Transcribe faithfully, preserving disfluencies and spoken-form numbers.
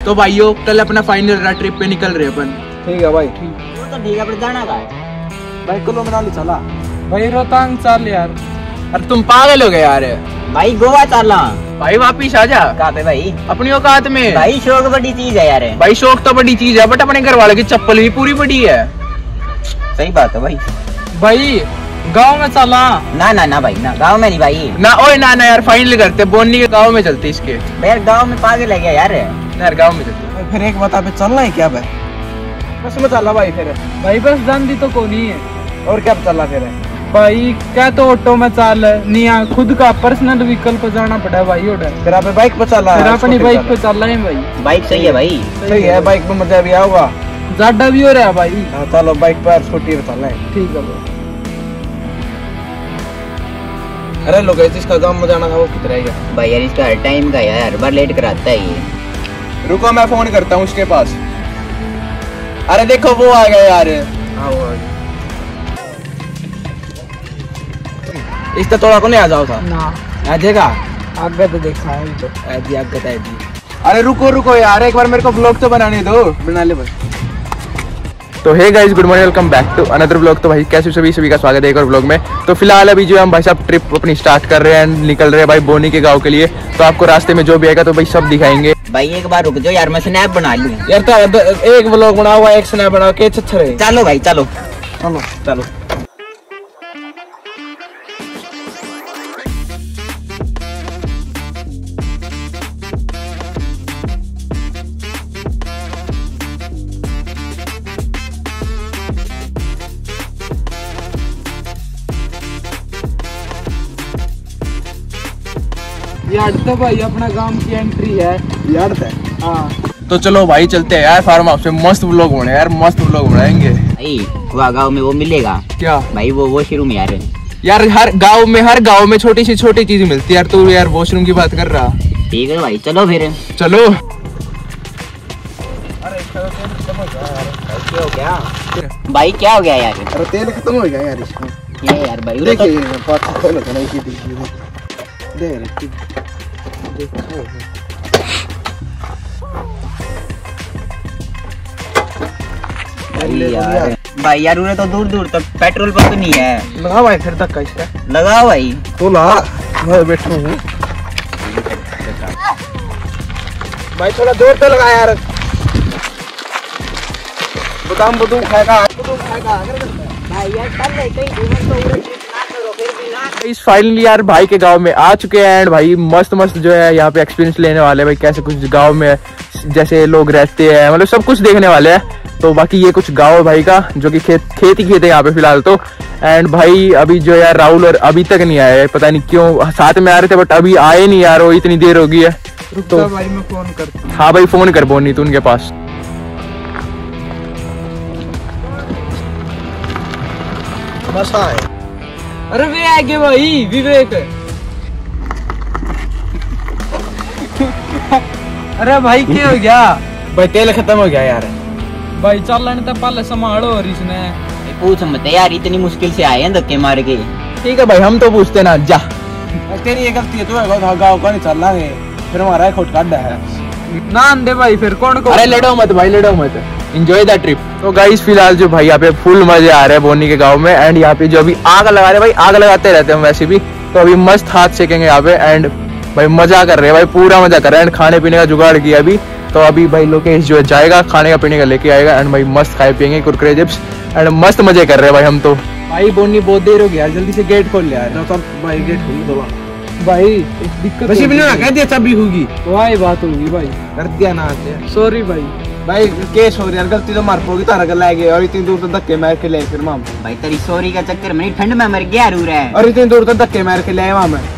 तो भाइयों कल अपना फाइनल ट्रिप पे निकल रहे अपन। ठीक है भाई। वो तो ठीक है, पर जाना कहाँ है? भाई कुल्लू मनाली चला। भाई रोहतांग चल यार। अरे तुम पागल हो गए यार। भाई गोवा चलना। भाई वापिस आ जा। कहाँ पे भाई? अपनी औकात में। भाई शौक बड़ी चीज है यार। भाई शौक तो बड़ी चीज है, बट अपने घर वाले की चप्पल भी पूरी बड़ी है। सही बात है भाई। भाई गांव में चला। ना ना ना भाई ना, गांव में नहीं भाई। ना ओए ना ना यार, फाइनल करते बोनी के गांव में चलते इसके। यार गांव में पागल है क्या यार? यार गांव में चलते। फिर एक बता पे चलना है क्या भाई? बस में चला भाई फिर। भाई बस जानती तो कौन ही है। और क्या चला फिर? भाई क्या तो ऑटो में चल नहीं, खुद का पर्सनल व्हीकल पे जाना पड़ा भाई। ऑर्डर फिर आप बाइक पे चला। फिर अपनी बाइक पे चल रहे हैं भाई। बाइक सही है भाई। सही है, बाइक पे मजा भी आऊगा, ज्यादा भी हो रहा है भाई। हाँ चलो बाइक पर स्कूटी पे चलना है। ठीक है भाई। अरे लोग जिसका गांव में जाना था वो किधर है यार? भाई यार इसका हर टाइम का यार, बार लेट कराता है ये। रुको मैं फोन करता हूँ उसके पास। अरे देखो वो आ गया यार। हाँ वो आ गया। इसका थोड़ा को नहीं आ जाओ था ना आ जाएगा। आगे तो देखा है तो ऐसी आगे तो ऐसी। अरे रुको रुको यार, एक बार मेरे को ब्लॉग तो बनाने दो। बना ले बस। तो hey guys, good morning, welcome back to another blog. तो भाई कैसे सभी सभी का स्वागत है एक और ब्लॉग में। तो फिलहाल अभी जो हम भाई साहब ट्रिप अपनी स्टार्ट कर रहे हैं, निकल रहे हैं भाई बोनी के गांव के लिए। तो आपको रास्ते में जो भी आएगा तो भाई सब दिखाएंगे। भाई एक बार रुक जाओ यार, मैं स्नैप बना लूं यार। तो एक ब्लॉग बना हुआ, एक स्नैप बना के अच्छा रहे। चलो भाई चलो चलो चलो। यार तो भाई अपना गांव की एंट्री है यार। हाँ तो चलो भाई चलते हैं यार फार्म हाउस में। मस्त ब्लॉग बने यार, मस्त ब्लॉग बनाएंगे। भाई वहाँ गाँव में वो मिलेगा क्या भाई? वो वॉशरूम यार। यार हर गांव में हर गांव में छोटी सी छोटी चीज मिलती है यार। तू यार वॉशरूम की बात कर रहा। ठीक है भाई चलो फिर। चलो। क्या भाई क्या हो गया यार? अरे तेल खत्म हो गया यार इसका। ये यार भाई देखिए बात खोलो तो नहीं की देख देखो। भाई यार भाई यार उन्हें तो दूर दूर तक पेट्रोल पंप नहीं है। लगा भाई फिर धक्का इसका। लगा भाई तो ला मैं बैठा हूँ भाई, थोड़ा जोर से लगा यार। बदाम बदूम खाएगा बदूम खाएगा। भाई यार चल रहे कहीं घूमने तो उड़े ना करो फिर भी ना। इस फाइनली यार भाई के गांव में आ चुके हैं एंड भाई मस्त मस्त जो है यहाँ पे एक्सपीरियंस लेने वाले हैं भाई। कैसे कुछ गांव में जैसे लोग रहते हैं, मतलब सब कुछ देखने वाले हैं। तो बाकी ये कुछ गांव भाई का जो कि खेत खेत ही खेत है यहाँ पे फिलहाल तो। एंड भाई अभी जो यार राहुल और अभी तक नहीं आए, पता नहीं क्यों। साथ में आ रहे थे बट अभी आए नहीं यार, वो इतनी देर हो गई है। तो भाई मैं फोन करता हूँ। हाँ भाई फोन कर बोनी तू उनके पास। बस आए। अरे वे आगे भाई विवेक। अरे भाई क्या हो गया? भाई तेल खत्म हो गया यार। भाई चलन तो पहले संभालो और इसने। पूछ मत यार, इतनी मुश्किल से आए हैं धक्के मार के। ठीक है भाई हम तो पूछते ना जा। तेरी ये गलती है, तू है गाँव का नहीं चल रहा है, फिर हमारा खोट काट है ना दे भाई फिर कौन को। अरे लड़ो मत भाई, लड़ो मत, एंजॉय द ट्रिप। तो गाइस फिलहाल जो भाई यहाँ पे फुल मजे आ रहे हैं बोनी के गांव में। एंड यहाँ पे जो अभी आग लगा रहे हैं भाई, आग लगाते रहते हैं वैसे भी। तो अभी मस्त हाथ सेकेंगे यहाँ पे एंड भाई मजा कर रहे हैं भाई, पूरा मजा कर रहे हैं। एंड खाने पीने का जुगाड़ किया अभी। तो अभी भाई लोकेश जो है जाएगा खाने का पीने का लेके आएगा। एंड भाई मस्त खाए पियेंगे कुरकुरे चिप्स एंड मस्त मजे कर रहे हैं भाई हम तो। भाई बोनी बहुत देर हो गया, जल्दी से गेट खोल लिया तो तब भाई गेट खोल दो भाई। एक दिक्कत बस बिना कह दिया चाबी होगी। वही बात होगी भाई। कर दिया ना आते सॉरी भाई। भाई केस हो रही है, गलती तो मार पोगी तारा कर लाएगे और इतनी दूर तक धक्के मार के ले फिर माम। भाई तेरी सॉरी का चक्कर में ठंड में मर गया रू रहा है। और इतनी दूर तक धक्के मार के ले वहां में।